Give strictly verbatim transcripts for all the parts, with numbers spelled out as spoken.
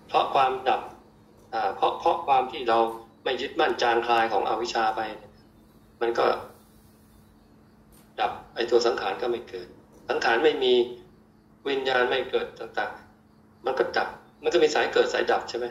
เพราะความดับเพราะเพราะความที่เราไม่ยึดมั่นจางคลายของอวิชชาไปมันก็ดับไอ้ตัวสังขารก็ไม่เกิดสังขารไม่มีวิญญาณไม่เกิดต่างๆมันก็ดับมันก็มีสายเกิดสายดับใช่ไหม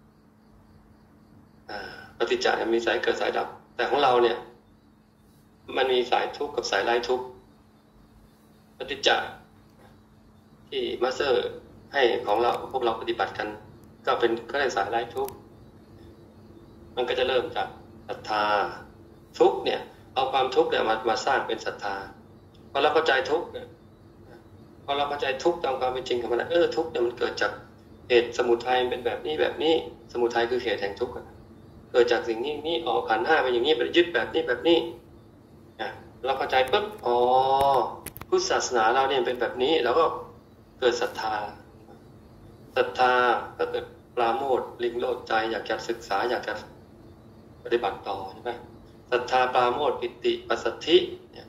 ปฏิจจ์มีสายเกิดสายดับแต่ของเราเนี่ยมันมีสายทุกข์กับสายไร้ทุกข์ปฏิจจ์ที่มาสเตอร์ให้ของเราพวกเราปฏิบัติกันก็เป็นก็ได้สายไร้ทุกข์มันก็จะเริ่มจากศรัทธาทุกข์เนี่ยเอาความทุกข์เนี่ยมามาสร้างเป็นศรัทธาพอเราเข้าใจทุกข์เนี่ยพอเราเข้าใจทุกข์ตามความเป็นจริงของมันเออทุกข์เนี่ยมันเกิดจากเหตุสมุทัยเป็นแบบนี้แบบนี้สมุทัยคือเหตุแห่งทุกข์เกิดจากสิ่งนี้นี่อ๋อขันธ์ห้าเป็นอย่างนี้เป็นยึดแบบนี้แบบนี้เราเข้าใจปุ๊บอ๋อพุทธศาสนาเราเนี่ยเป็นแบบนี้แล้วก็เกิดศรัทธาศรัทธาก็เกิดปราโมทย์ลิงโลดใจอยากจะศึกษาอยากจะปฏิบัติต่อใช่ไหมศรัทธาปราโมทย์ปิติปัสสัทธิเนี่ย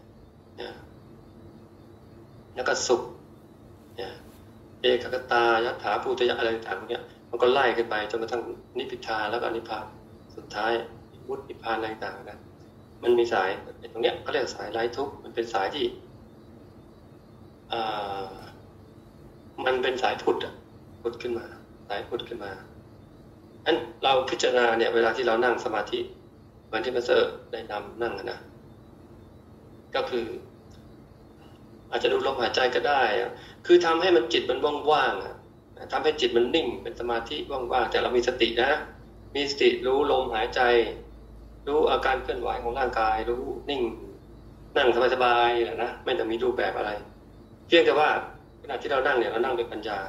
แล้วก็สุขเนี่ยเอกคตายถาภูตยะอะไรต่างๆเนี่ยมันก็ไล่ขึ้นไปจนกระทั่งนิพพิทาแล้วก็นิพพานสุดท้ายมุตตินิพพานอะไรต่างๆนะมันมีสายตรงเนี้ยเขาเรียกสายไร้ทุกข์มันเป็นสายที่อ่ามันเป็นสายผุดผุดขึ้นมาสายผุดขึ้นมาอันเราพิจารณาเนี่ยเวลาที่เรานั่งสมาธิเหมือนที่มาสเตอร์ได้นำนั่งนะก็คืออาจจะดูลมหายใจก็ได้คือทำให้มันจิตมันว่างๆทำให้จิตมันนิ่งเป็นสมาธิว่างๆแต่เรามีสตินะมีสติรู้ลมหายใจรู้อาการเคลื่อนไหวของร่างกายรู้นิ่งนั่งสบายๆนะไม่ต้องมีรูปแบบอะไรเพียงแต่ว่าขณะที่เรานั่งเนี่ยเรานั่งด้วยปัญญา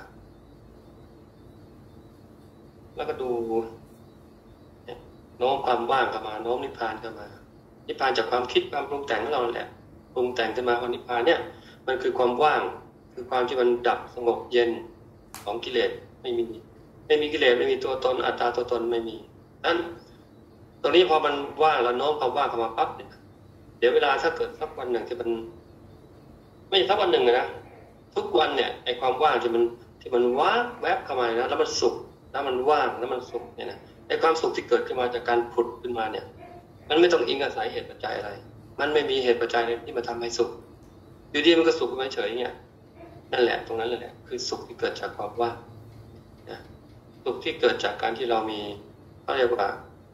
แล้วก็ดูโน้มความว่างเข้ามาโน้มนิพพานเข้ามานิพพานจากความคิดความปรุงแต่งของเราแหละปรุงแต่งขึ้นมาของนิพพานเนี่ยมันคือความว่างคือความที่มันดับสงบเย็นของกิเลสไม่มีไม่มีกิเลสไม่มีตัวตนอัตตาตัวตนไม่มีนั้นตรงนี้พอมันว่างแล้วโน้มความว่างเข้ามาปั๊บเนี่ยเดี๋ยวเวลาถ้าเกิดสักวันหนึ่งที่มันไม่สักวันหนึ่งนะทุกวันเนี่ยไอ้ความว่างที่มันที่มันว้าแวบเข้ามานะแล้วมันสุขแล้วมันว่างแล้วมันสุขเนี่ยนะไอ้ความสุขที่เกิดขึ้นมาจากการผุดขึ้นมาเนี่ยมันไม่ต้องอิงอาศัยเหตุปัจจัยอะไรมันไม่มีเหตุปัจจัยที่มาทำให้สุขอยู่ดีมันก็สุขไม่เฉยเนี่ยนั่นแหละตรงนั้นแหละคือสุขที่เกิดจากความว่างนะสุขที่เกิดจากการที่เรามีเขาเรียกว่า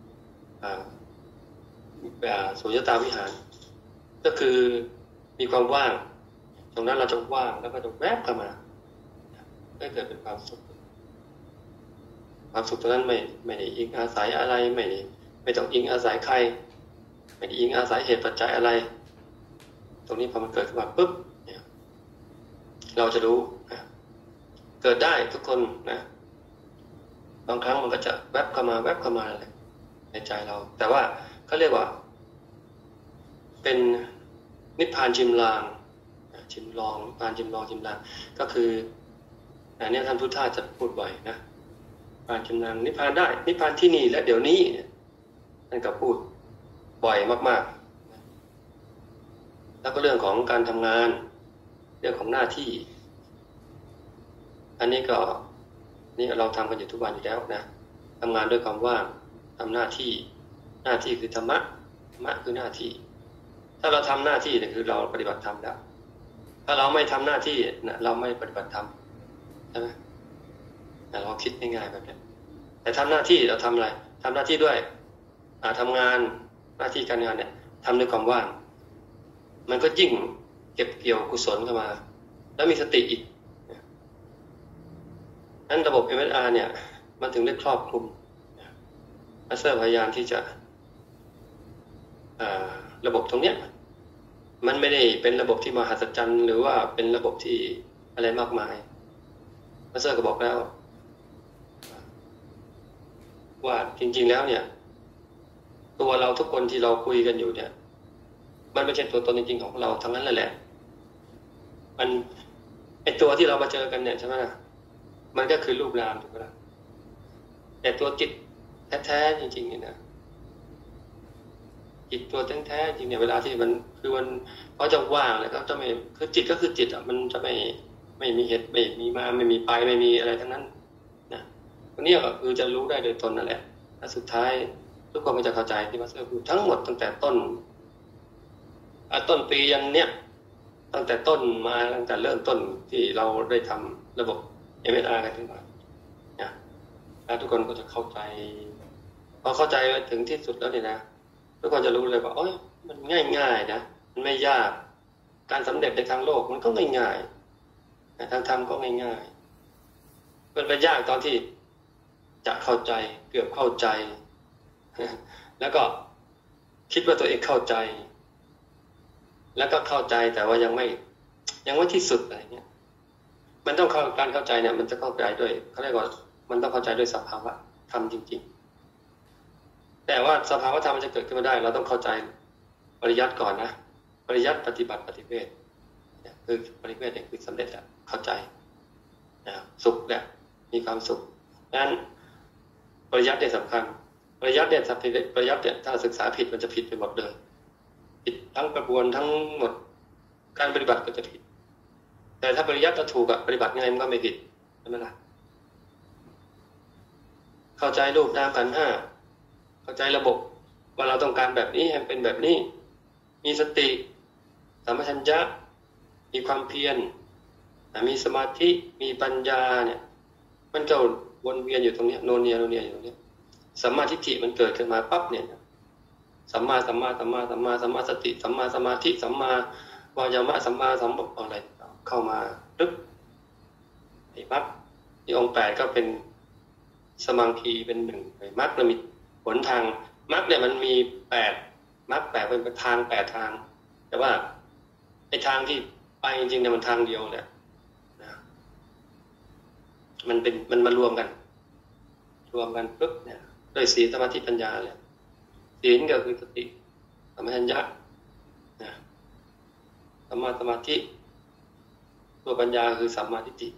สุญญตาวิหารก็คือมีความว่างตรงนั้นเราจะว่างแล้วก็จะแวบเข้ามาก็เกิดเป็นความสุขความสุขตรงนั้นไม่ไม่ได้อิงอาศัยอะไรไม่ได้ไม่ต้องอิงอาศัยใครไม่ได้อิงอาศัยเหตุปัจจัยอะไรตรงนี้พอมันเกิดขึ้นมาปุ๊บเราจะรู้เกิดได้ทุกคนนะบางครั้งมันก็จะแวบเข้ามาแวบเข้ามาอะไรในใจเราแต่ว่าเขาเรียกว่าเป็นนิพพานชิมลางชิมลองนิพพานชิมลองชิมลางก็คืออันนี้ท่านพุทธทาสจะพูดบ่อยนะนิพพานชิมลางนิพพานได้นิพพานที่นี่และเดี๋ยวนี้ท่านก็พูดบ่อยมากๆแล้วก็เรื่องของการทำงานเรื่องของหน้าที่อันนี้ก็นี่เราทำกันอยู่ทุกวันอยู่แล้วนะทำงานด้วยความว่างทำหน้าที่หน้าที่คือธรรมะธรรมะคือหน้าที่ถ้าเราทำหน้าที่เนี่ยคือเราปฏิบัติธรรมแล้วถ้าเราไม่ทำหน้าที่นะเราไม่ปฏิบัติธรรมใช่ไหมเราคิดง่ายๆแบบนี้แต่ทำหน้าที่เราทำอะไรทำหน้าที่ด้วยทำงานหน้าที่การงานเนี่ยทำด้วยความว่างมันก็ยิ่งเก็บเกี่ยวกุศลเข้ามาแล้วมีสติอีกนั้นระบบ เอ็ม เอส อาร์ เนี่ยมันถึงได้ครอบคลุมมาสเตอร์พยายามที่จะระบบตรงเนี้ยมันไม่ได้เป็นระบบที่มหัศจรรย์หรือว่าเป็นระบบที่อะไรมากมายมาสเตอร์ก็บอกแล้วว่าจริงๆแล้วเนี่ยตัวเราทุกคนที่เราคุยกันอยู่เนี่ยมันไม่ใช่ตัวตนจริงๆของเราทั้งนั้นแหละมันไอตัวที่เรามาเจอกันเนี่ยใช่ไหมล่ะมันก็คือรูปนามถูกไหมล่ะแต่ตัวจิตแท้ๆจริงๆเนี่ยนะจิตตัวแท้ๆจริงเนี่ยเวลาที่มันคือมันเขาจะว่างแล้วก็จะไม่คือจิตก็คือจิตอ่ะมันจะไม่ไม่มีเหตุไม่มีมาไม่มีไปไม่มีอะไรทั้งนั้นนะตรงนี้ก็คือจะรู้ได้โดยตนนั่นแหละและสุดท้ายทุกคนก็จะเข้าใจที่มาสเตอร์พูดทั้งหมดตั้งแต่ต้นต้นปียันเนี้ยตั้งแต่ต้นมาตั้งแต่เริ่มต้นที่เราได้ทำระบบ เอ็ม เอส อาร์ กันขึ้นมาเนี่ยแล้วทุกคนก็จะเข้าใจพอเข้าใจถึงที่สุดแล้วเนี่ยนะทุกคนจะรู้เลยว่าโอ้ยมันง่ายๆนะมันไม่ยากการสำเร็จในทางโลกมันก็ง่ายๆแต่ทางธรรมก็ง่ายๆมันเป็นยากตอนที่จะเข้าใจเกือบเข้าใจแล้วก็คิดว่าตัวเองเข้าใจแล้วก็เข้าใจแต่ว่ายังไม่ยังไม่ที่สุดอะไรเงี้ยมันต้องเข้าการเข้าใจเนี่ยมันจะเข้าใจด้วยเขาเรียกว่ามันต้องเข้าใจด้วยสภาวะธรรมจริงๆแต่ว่าสภาวะธรรมมันจะเกิดขึ้นมาได้เราต้องเข้าใจปริยัติก่อนนะปริยัติปฏิบัติปฏิเวทคือปฏิเวทเนี่ยคือสำเร็จแล้วเข้าใจนะสุขเนี่ยมีความสุขนั้นปริยัติเนี่ยสำคัญปริยัติเนี่ยปริยัติเนี่ยถ้าศึกษาผิดมันจะผิดไปหมดเลยผิดทั้งกระบวนทั้งหมดการปฏิบัติก็จะผิดแต่ถ้าปริยัติถูกอะปฏิบัติไงมันก็ไม่ผิดใช่ไหมล่ะเข้าใจรูปนามขันธ์ห้าเข้าใจระบบว่าเราต้องการแบบนี้ให้เป็นแบบนี้มีสติสัมปชัญญะมีความเพียรมีสมาธิมีปัญญาเนี่ยมันก็วนเวียนอยู่ตรงนี้โนเนียโนเนียอยู่ตรงนี้สัมมาทิฏฐิมันเกิดขึ้นมาปั๊บเนี่ยสัมมาสัมมาสัมมาสัมมาสัมมาสติสัมมาสมาธิสัมมาวายามะสัมมาสัมบุอะไรเข้ามาปึ๊บไอ้มรรคที่องค์แปดก็เป็นสมังคีเป็นหนึ่งมรรคมันมีหนทางมรรคเนี่ยมันมีแปดมรรคแปดเป็นทางแปดทางแต่ว่าไอ้ทางที่ไปจริงๆเนี่ยมันทางเดียวแหละนะมันเป็นมันมารวมกันรวมกันปึ๊บเนี่ยด้วยศีลสมาธิปัญญาเลยศีลก็คือสติสัมปชัญญะนะสัมมาสมาธิตัวปัญญาคือสัมมาทิฏฐิ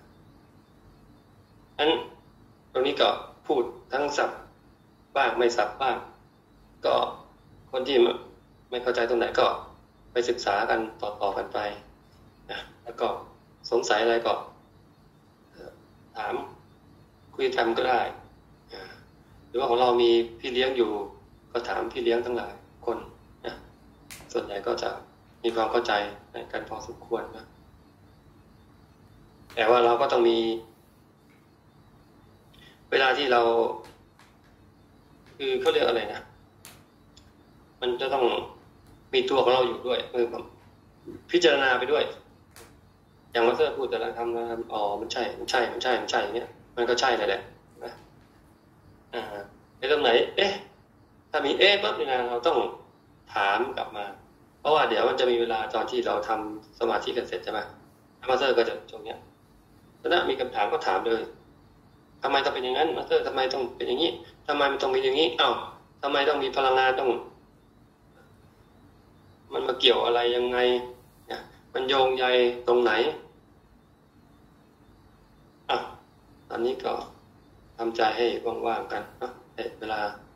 อันตรงนี้ก็พูดทั้งสับบ้างไม่สับบ้างก็คนที่ไม่เข้าใจตรงไหนก็ไปศึกษากันต่อๆกันไปนะแล้วก็สงสัยอะไรก็ถามคุยกันก็ได้หรือว่าของเรามีพี่เลี้ยงอยู่ก็ถามพี่เลี้ยงทั้งหลายคนนะส่วนใหญ่ก็จะมีความเข้าใจในการพอสมควรนะแต่ว่าเราก็ต้องมีเวลาที่เราคือเขาเรียกอะไรนะมันจะต้องมีตัวของเราอยู่ด้วยคือพิจารณาไปด้วยอย่างมาสเตอร์พูดแต่ละคำนะอ๋อมันใช่มันใช่มันใช่มันใช่อย่างเงี้ยมันก็ใช่เลยแหละนะอ่าในตรงไหนเอ๊ะถ้ามีเอ๊ะปั๊บนี่นะเราต้องถามกลับมาเพราะว่าเดี๋ยวมันจะมีเวลาตอนที่เราทำสมาธิกันเสร็จใช่ไหมมาสเตอร์ก็จะตรงเนี้ยถ้ามีคำถามก็ถามเลยทำไมต้องเป็นอย่างนั้นมาสเตอร์ทำไมต้องเป็นอย่างนี้ทำไมมันต้องมีอย่างนี้อ้าวทำไมต้องมีพลังงานต้องมันมาเกี่ยวอะไรยังไงเนี่ยมันโยงใยตรงไหนอ่ะตอนนี้ก็ทำใจให้ว่างๆกันเนาะเวลา